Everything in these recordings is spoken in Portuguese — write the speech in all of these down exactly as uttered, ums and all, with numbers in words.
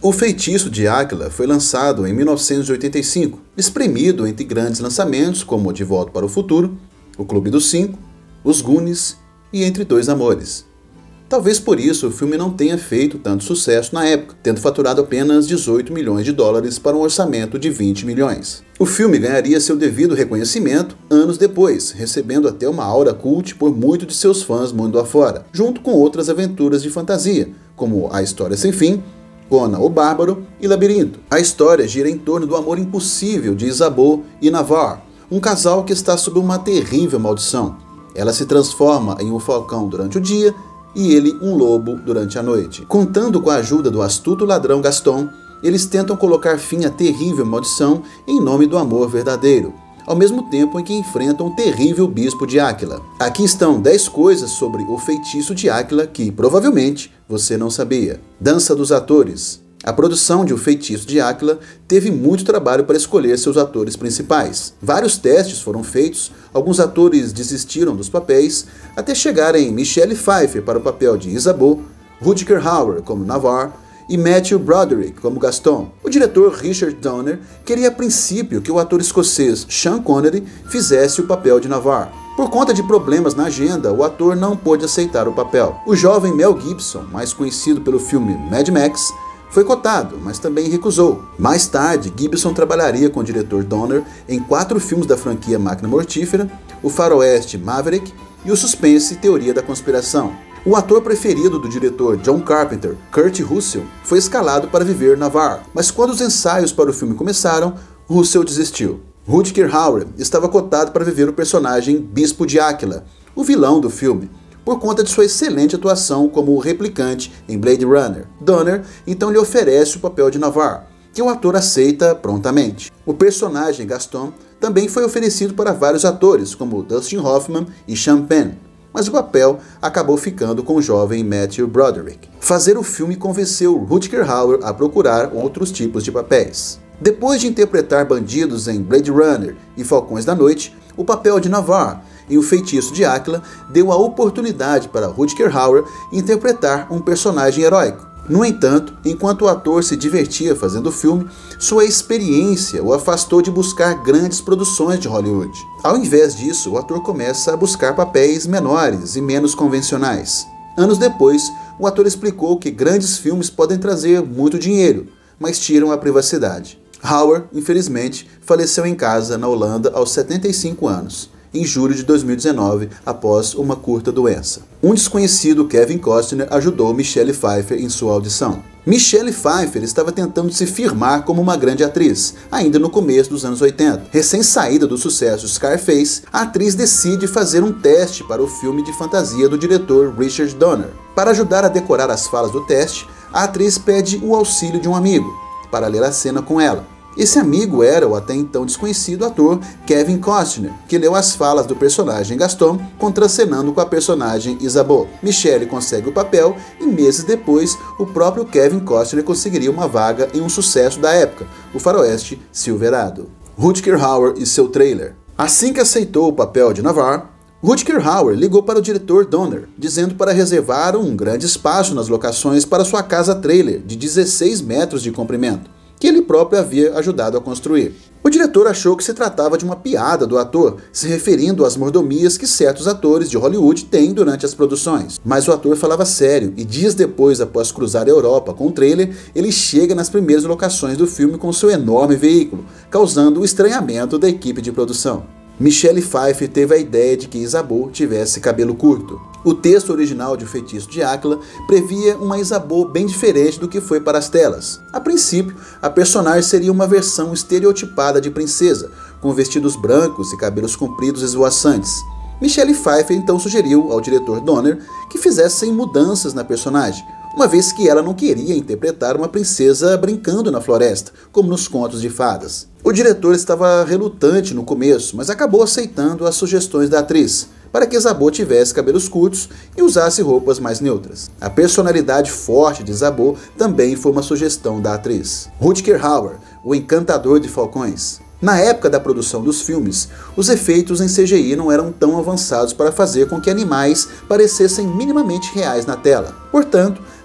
O Feitiço de Áquila foi lançado em mil novecentos e oitenta e cinco, espremido entre grandes lançamentos como De Volta para o Futuro, O Clube dos Cinco, Os Goonies e Entre Dois Amores. Talvez por isso o filme não tenha feito tanto sucesso na época, tendo faturado apenas dezoito milhões de dólares para um orçamento de vinte milhões. O filme ganharia seu devido reconhecimento anos depois, recebendo até uma aura cult por muitos de seus fãs mundo afora, junto com outras aventuras de fantasia, como A História Sem Fim, Conan o Bárbaro e Labirinto. A história gira em torno do amor impossível de Isabeau e Navarre, um casal que está sob uma terrível maldição. Ela se transforma em um falcão durante o dia e ele um lobo durante a noite. Contando com a ajuda do astuto ladrão Gaston, eles tentam colocar fim à terrível maldição em nome do amor verdadeiro, ao mesmo tempo em que enfrentam o terrível bispo de Áquila. Aqui estão dez coisas sobre o Feitiço de Áquila que, provavelmente, você não sabia. Dança dos atores. A produção de O Feitiço de Áquila teve muito trabalho para escolher seus atores principais. Vários testes foram feitos, alguns atores desistiram dos papéis, até chegarem Michelle Pfeiffer para o papel de Isabeau, Rutger Hauer como Navarre e Matthew Broderick como Gaston. O diretor Richard Donner queria a princípio que o ator escocês Sean Connery fizesse o papel de Navarre. Por conta de problemas na agenda, o ator não pôde aceitar o papel. O jovem Mel Gibson, mais conhecido pelo filme Mad Max, foi cotado, mas também recusou. Mais tarde, Gibson trabalharia com o diretor Donner em quatro filmes da franquia Máquina Mortífera, o faroeste Maverick e o suspense Teoria da Conspiração. O ator preferido do diretor John Carpenter, Kurt Russell, foi escalado para viver Navarre, mas quando os ensaios para o filme começaram, Russell desistiu. Rutger Hauer estava cotado para viver o personagem Bispo de Áquila, o vilão do filme, por conta de sua excelente atuação como replicante em Blade Runner. Donner então lhe oferece o papel de Navarre, que o ator aceita prontamente. O personagem Gaston também foi oferecido para vários atores, como Dustin Hoffman e Sean Penn, mas o papel acabou ficando com o jovem Matthew Broderick. Fazer o filme convenceu Rutger Hauer a procurar outros tipos de papéis. Depois de interpretar bandidos em Blade Runner e Falcões da Noite, o papel de Navarre em O Feitiço de Áquila deu a oportunidade para Rutger Hauer interpretar um personagem heróico. No entanto, enquanto o ator se divertia fazendo o filme, sua experiência o afastou de buscar grandes produções de Hollywood. Ao invés disso, o ator começa a buscar papéis menores e menos convencionais. Anos depois, o ator explicou que grandes filmes podem trazer muito dinheiro, mas tiram a privacidade. Hauer, infelizmente, faleceu em casa na Holanda aos setenta e cinco anos. Em julho de dois mil e dezenove, após uma curta doença. Um desconhecido, Kevin Costner, ajudou Michelle Pfeiffer em sua audição. Michelle Pfeiffer estava tentando se firmar como uma grande atriz, ainda no começo dos anos oitenta. Recém-saída do sucesso Scarface, a atriz decide fazer um teste para o filme de fantasia do diretor Richard Donner. Para ajudar a decorar as falas do teste, a atriz pede o auxílio de um amigo, para ler a cena com ela. Esse amigo era o até então desconhecido ator Kevin Costner, que leu as falas do personagem Gaston, contracenando com a personagem Isabeau. Michelle consegue o papel e meses depois, o próprio Kevin Costner conseguiria uma vaga em um sucesso da época, o faroeste Silverado. Rutger Hauer e seu trailer. Assim que aceitou o papel de Navarre, Rutger Hauer ligou para o diretor Donner, dizendo para reservar um grande espaço nas locações para sua casa trailer de dezesseis metros de comprimento, que ele próprio havia ajudado a construir. O diretor achou que se tratava de uma piada do ator, se referindo às mordomias que certos atores de Hollywood têm durante as produções. Mas o ator falava sério, e dias depois, após cruzar a Europa com o trailer, ele chega nas primeiras locações do filme com seu enorme veículo, causando o estranhamento da equipe de produção. Michelle Pfeiffer teve a ideia de que Isabeau tivesse cabelo curto. O texto original de O Feitiço de Áquila previa uma Isabeau bem diferente do que foi para as telas. A princípio, a personagem seria uma versão estereotipada de princesa, com vestidos brancos e cabelos compridos esvoaçantes. Michelle Pfeiffer então sugeriu ao diretor Donner que fizessem mudanças na personagem, uma vez que ela não queria interpretar uma princesa brincando na floresta, como nos contos de fadas. O diretor estava relutante no começo, mas acabou aceitando as sugestões da atriz, para que Isabeau tivesse cabelos curtos e usasse roupas mais neutras. A personalidade forte de Isabeau também foi uma sugestão da atriz. Rutger Hauer, o encantador de falcões. Na época da produção dos filmes, os efeitos em C G I não eram tão avançados para fazer com que animais parecessem minimamente reais na tela. Portanto,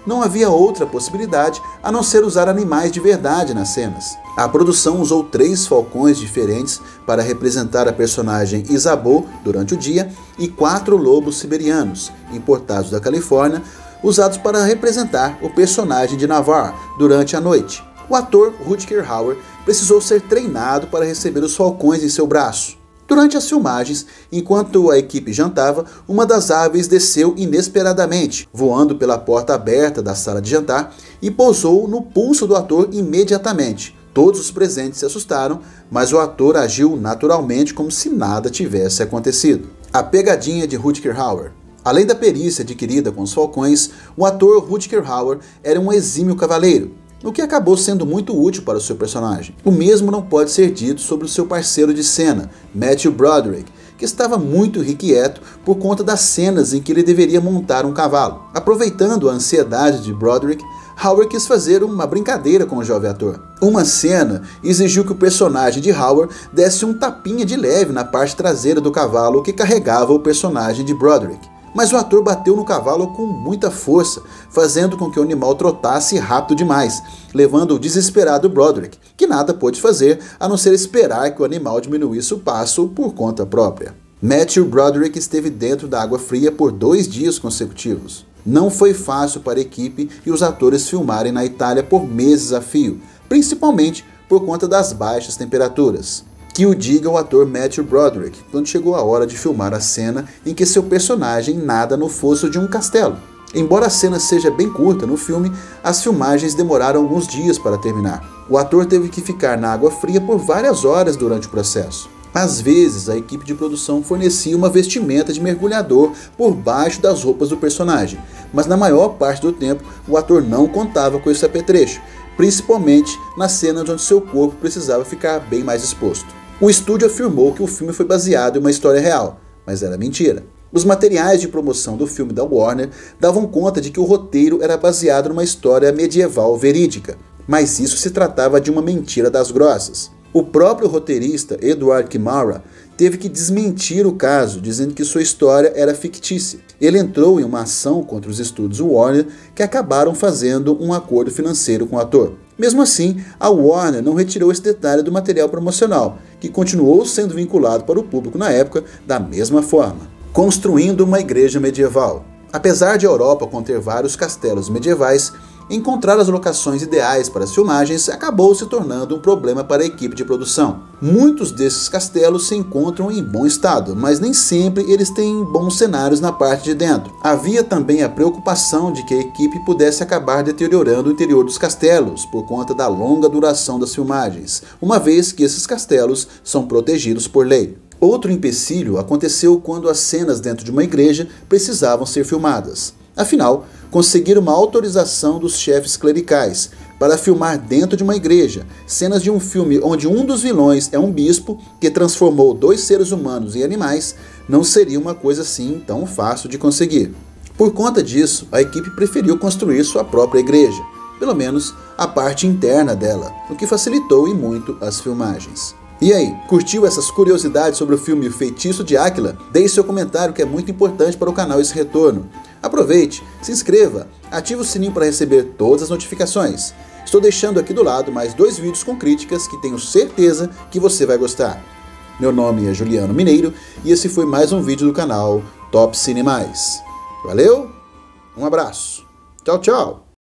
não havia outra possibilidade a não ser usar animais de verdade nas cenas. A produção usou três falcões diferentes para representar a personagem Isabeau durante o dia e quatro lobos siberianos, importados da Califórnia, usados para representar o personagem de Navarre durante a noite. O ator Rutger Hauer precisou ser treinado para receber os falcões em seu braço. Durante as filmagens, enquanto a equipe jantava, uma das aves desceu inesperadamente, voando pela porta aberta da sala de jantar e pousou no pulso do ator imediatamente. Todos os presentes se assustaram, mas o ator agiu naturalmente como se nada tivesse acontecido. A pegadinha de Rutger Hauer. Além da perícia adquirida com os falcões, o ator Rutger Hauer era um exímio cavaleiro, o que acabou sendo muito útil para o seu personagem. O mesmo não pode ser dito sobre o seu parceiro de cena, Matthew Broderick, que estava muito irrequieto por conta das cenas em que ele deveria montar um cavalo. Aproveitando a ansiedade de Broderick, Hauer quis fazer uma brincadeira com o jovem ator. Uma cena exigiu que o personagem de Hauer desse um tapinha de leve na parte traseira do cavalo que carregava o personagem de Broderick. Mas o ator bateu no cavalo com muita força, fazendo com que o animal trotasse rápido demais, levando o desesperado Broderick, que nada pôde fazer a não ser esperar que o animal diminuísse o passo por conta própria. Matthew Broderick esteve dentro da água fria por dois dias consecutivos. Não foi fácil para a equipe e os atores filmarem na Itália por meses a fio, principalmente por conta das baixas temperaturas. Que o diga o ator Matthew Broderick, quando chegou a hora de filmar a cena em que seu personagem nada no fosso de um castelo. Embora a cena seja bem curta no filme, as filmagens demoraram alguns dias para terminar. O ator teve que ficar na água fria por várias horas durante o processo. Às vezes, a equipe de produção fornecia uma vestimenta de mergulhador por baixo das roupas do personagem, mas na maior parte do tempo o ator não contava com esse apetrecho, principalmente nas cenas onde seu corpo precisava ficar bem mais exposto. O estúdio afirmou que o filme foi baseado em uma história real, mas era mentira. Os materiais de promoção do filme da Warner davam conta de que o roteiro era baseado numa história medieval verídica, mas isso se tratava de uma mentira das grossas. O próprio roteirista Edward Kimara teve que desmentir o caso, dizendo que sua história era fictícia. Ele entrou em uma ação contra os estúdios Warner, que acabaram fazendo um acordo financeiro com o ator. Mesmo assim, a Warner não retirou esse detalhe do material promocional, que continuou sendo vinculado para o público na época da mesma forma. Construindo uma igreja medieval. Apesar de a Europa conter vários castelos medievais, encontrar as locações ideais para as filmagens acabou se tornando um problema para a equipe de produção. Muitos desses castelos se encontram em bom estado, mas nem sempre eles têm bons cenários na parte de dentro. Havia também a preocupação de que a equipe pudesse acabar deteriorando o interior dos castelos por conta da longa duração das filmagens, uma vez que esses castelos são protegidos por lei. Outro empecilho aconteceu quando as cenas dentro de uma igreja precisavam ser filmadas. Afinal, conseguir uma autorização dos chefes clericais para filmar dentro de uma igreja cenas de um filme onde um dos vilões é um bispo que transformou dois seres humanos em animais não seria uma coisa assim tão fácil de conseguir. Por conta disso, a equipe preferiu construir sua própria igreja, pelo menos a parte interna dela, o que facilitou e muito as filmagens. E aí, curtiu essas curiosidades sobre o filme O Feitiço de Áquila? Deixe seu comentário, que é muito importante para o canal esse retorno. Aproveite, se inscreva, ative o sininho para receber todas as notificações. Estou deixando aqui do lado mais dois vídeos com críticas que tenho certeza que você vai gostar. Meu nome é Juliano Mineiro e esse foi mais um vídeo do canal Top Cine Mais. Valeu, um abraço, tchau, tchau!